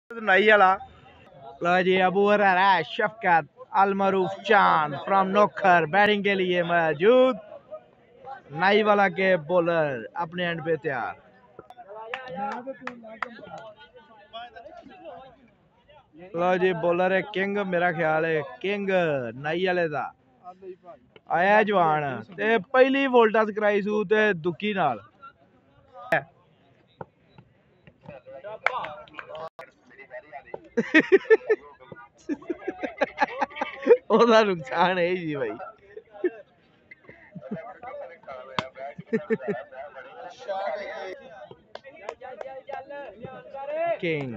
नाई वाला लो जी अबू हरारा शफकत अलमरूफ चांद फ्रॉम नोखर बैटिंग के लिए मौजूद। नाई वाला के बॉलर अपने एंड पे तैयार। लो जी बॉलर है किंग, मेरा ख्याल है किंग नाई वाले दा आया जवान ते पहली वोल्टस कराई सू ते दुखी नाल ओदा नुकसान है जी भाई। किंग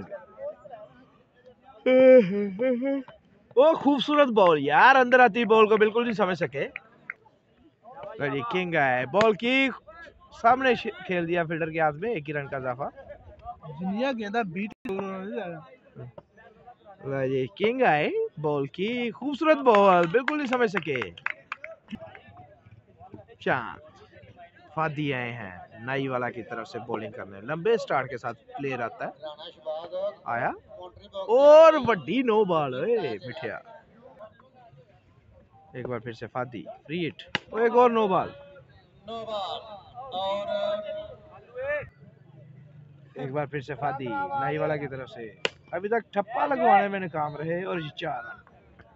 वो खूबसूरत बॉल यार, अंदर आती बॉल को बिल्कुल नहीं समझ सके। जी किंग है, बॉल की सामने खेल दिया फील्डर के हाथ में, एक ही रन का इजाफा। जी किंग है, बॉल की खूबसूरत बॉल बिल्कुल नहीं समझ सके। चांद फादी आए हैं नाई वाला की तरफ से बॉलिंग करने, लंबे स्टार्ट के साथ प्लेयर आता है आया और वड्डी नो बॉल मिठिया। एक बार फिर से फादी फ्री हिट और एक और नो बॉल। एक बार फिर से फादी नाई वाला की तरफ से, अभी तक ठप्पा लगवाने में नाकाम रहे और 4 रन।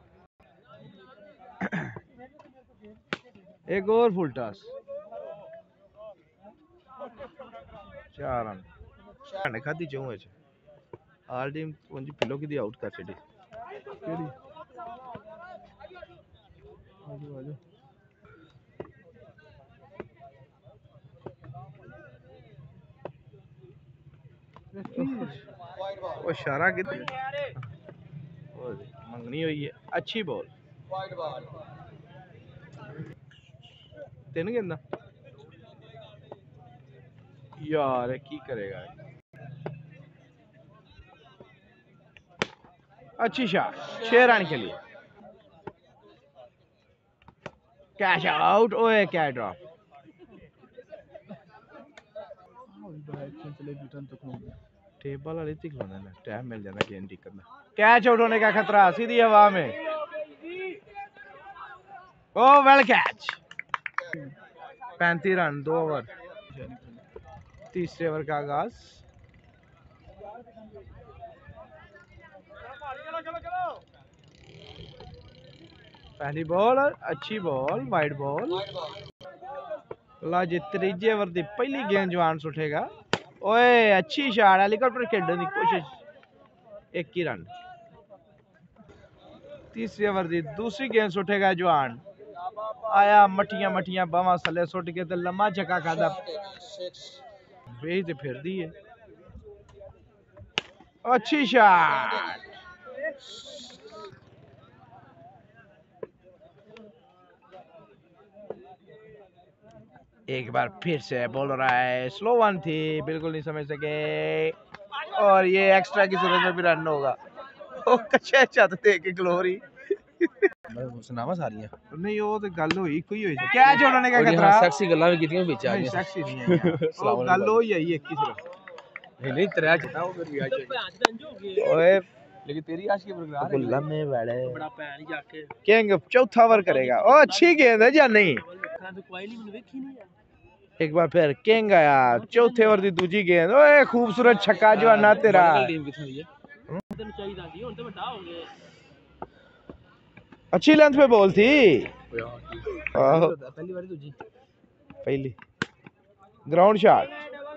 एक और फुल टॉस, 4 रन खादी चूं आल टीम पंजी पिलो की दी आउट कर छड़ी। केड़ी आजो आजो वो इशारा कितने मंगनी हुई है। अच्छी बॉल 3 गेंदा यार की करेगा। अच्छी शॉट 6 रन के लिए। कैच आउट ओए क्या ड्रॉप। टेबल वाली तिक लाना ना टाइम मिल जाना गेंद टिक करना। कैच आउट होने का खतरा सीधी हवा में। Oh well catch. 35 run 2 over. तीसरे ओवर का आगाज। पहली बॉल अच्छी बॉल वाइड बॉल। ला जी तीजे ओवर की पहली गेंद जवान सुठेगा। ओए अच्छी शॉट, हेलीकॉप्टर खेलने की कोशिश, 1 ही रन। तीसरे ओवर की दूसरी गेंद सुठेगा जवान आया मटिया मटिया बावा थले सुट के लम्मा छक्का खादा फिर दी है। अच्छी शॉट, एक बार फिर से बोल रहा है स्लो वन थी, बिल्कुल नहीं समझ सके और ये एक्स्ट्रा की सूरत में भी रन होगा। ओ कच्चे छत ते के ग्लोरी सुनावा सारियां नहीं वो तो गल होई कोई होई कैच होने का खतरा। सेक्सी गल्लां भी कीतियां बीच आ गई, सेक्सी नहीं है यार वो गल होई है एक ही सिर्फ नहीं त्रै चटा वो फिर भी आ जाए। ओए लेकिन तेरी आशिकी बरकरार है गुल्ला में बैठे बड़ा पैन जाके किंग चौथा ओवर करेगा। ओ अच्छी गेंद है या नहीं, एक बार फिर किंग आया चौथे ओवर की दूसरी गेंद। ओए खूबसूरत छक्का जवाना तेरा। अच्छी लेंथ पे बॉल थी पहली ग्राउंड शॉट।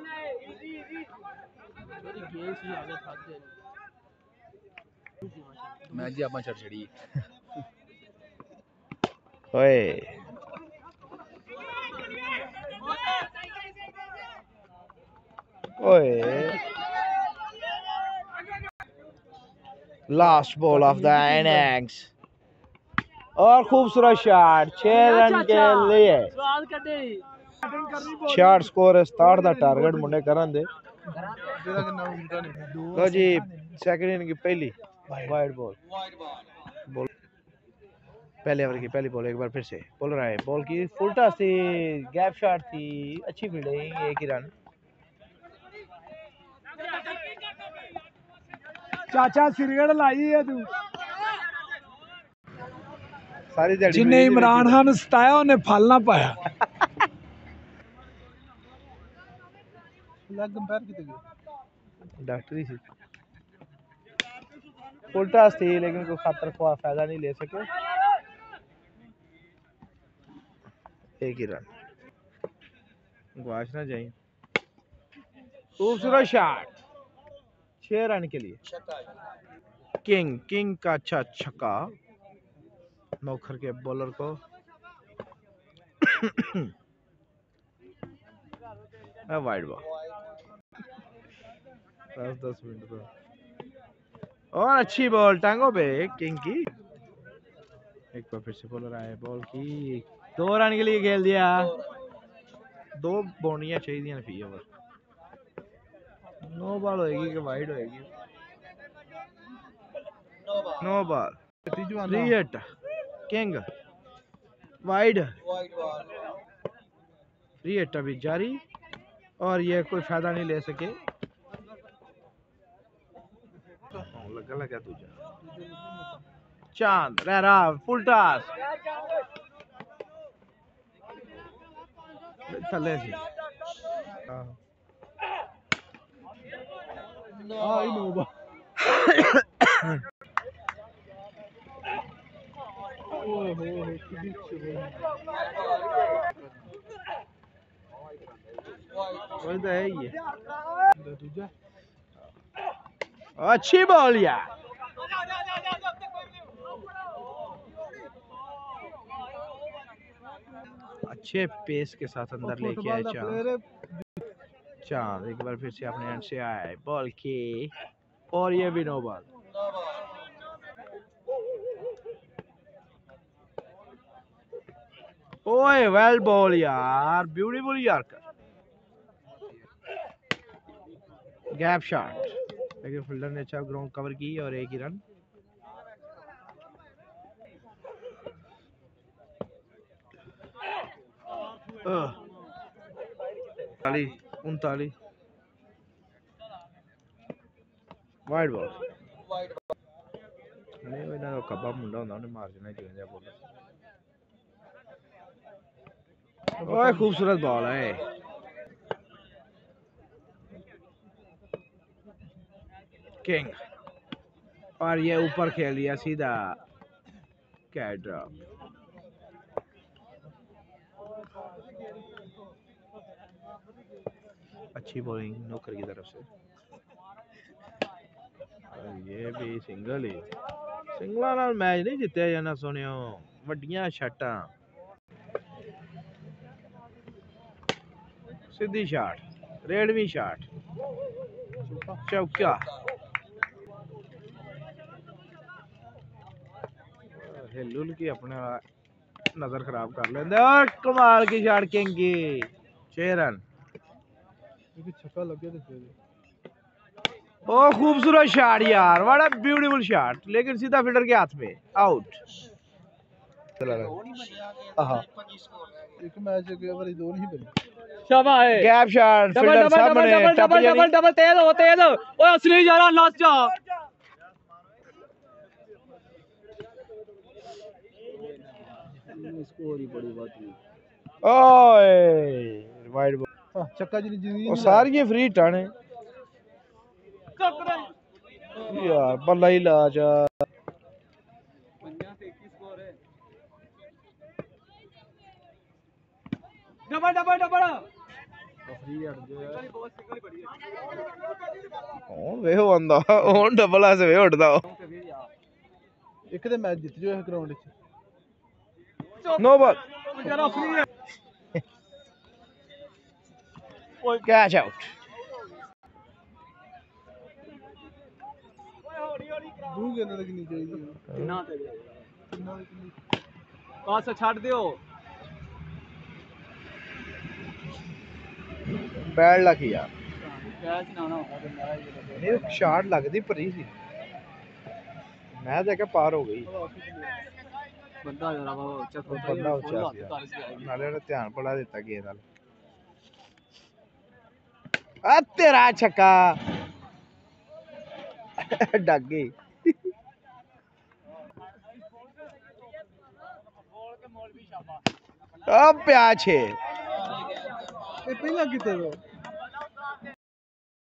मैं जी आपा छड़ी ओए ओए last ball of the innings और खूबसूरत शॉट 6 रन के लिए। शॉट स्कोर 67 दा टारगेट मुंडे करन दे। लो जी सेकंड इनिंग की पहली वाइड बॉल पहले ओवर की पहली बॉल। एक बार फिर से बोल रहा है बॉल की फुल टॉस थी, गैप शॉट थी, अच्छी फील्डिंग, 1 ही रन। चाचा सिरगढ़ लाई है तू सारी दिहाड़ी जिन्हें इमरान खान सताया उन्हें फल ना पाया डॉक्टरी थी उल्टा थी लेकिन कोई खातर ख्वाह फायदा नहीं ले सके। एक ही रन गुआश ना जाए। खूबसूरत शॉट 6 रन के लिए। किंग का अच्छा छक्का नौखर के बॉलर को वाइड बॉल 10 मिनट तो और अच्छी बॉल टांगों पे किंग की। एक बार फिर से बॉलर आए बॉल की 2 रन के लिए खेल दिया। 2 बॉन्डियां चाहिए फी ओवर। नो बॉल होएगी कि वाइड होएगी। नो बॉल रिएट किंग वाइड रिएट अभी जारी और ये कोई फायदा नहीं ले सके। लगा तुझा चांद रहरा फुल टॉस थले सी तो है ये अच्छी बॉल यार। अच्छे पेस के साथ अंदर लेके आए चांद एक बार फिर से अपने एंड से आए बॉल की और ये भी नो बॉल। ओए वेल बॉल यार ब्यूटीफुल यार गैप शॉट लेकिन फील्डर ने अच्छा ग्राउंड कवर की और एक ही रन। ताली 39 वाइड बॉल नहीं वो ना कब्बा मुंडा होंदा उन्हें मार देना चाहिए बॉल। ओए खूबसूरत बॉल है किंग और ये ऊपर खेल दिया सीधा कैट ड्रॉप। अच्छी बॉलिंग नौकर की तरफ से और ये भी सिंगल ही सिंगला नाल मैच नहीं जितया जाना सुनियो वड्डियां शॉटां सीधी शॉट रेडवी शॉट चौका हिलुल की अपने नजर खराब कर लेंदे और कमाल की शॉट किंग की 6 रन। छक्का लग गया ओ खूबसूरत शॉट यार बड़ा ब्यूटीफुल शॉट लेकिन सीधा फील्डर के हाथ में आउट। एक मैच के ओवर 2 नहीं बने शाबाश है गैप शॉट फील्डर सामने डबल तेज ओए असली यार लास्ट जा स्कोर ही बड़ी बात है। ओए वाइड बॉल छक्का जी वो सारी फ्री टाने यार बल्ला ही ला जा डबल डबल डबल ਹੁਣ ਵੇਖੋ ਆਂਦਾ ਹੁਣ ਡਬਲ ਆਸੇ ਵੇ ਉੱਡਦਾ ਇੱਕ ਤੇ ਮੈਚ ਜਿੱਤ ਜੋ ਇਸ ਗਰਾਊਂਡ ਵਿੱਚ ਨੋ ਬਾਲ ਓਏ ਕੈਚ ਆਊਟ ਦੂ ਗੇਂਦਾਂ ਲੱਗਣੀ ਚਾਹੀਦੀ ਕਿੰਨਾ ਤੇ ਪਾਸ ਛੱਡ ਦਿਓ बैड लक यार कैच ना नहीं शॉट लगती भरी सी मैं देखा पार हो गई बंदा जरा बंदा उच्चा सी नाले ने ध्यान बड़ा दिता गेंद वाल आ तेरा छक्का ਡੱਗ ਗਈ ਆ ਪਿਆ 6 ਇਹ ਪਹਿਲਾਂ ਕਿਤੇ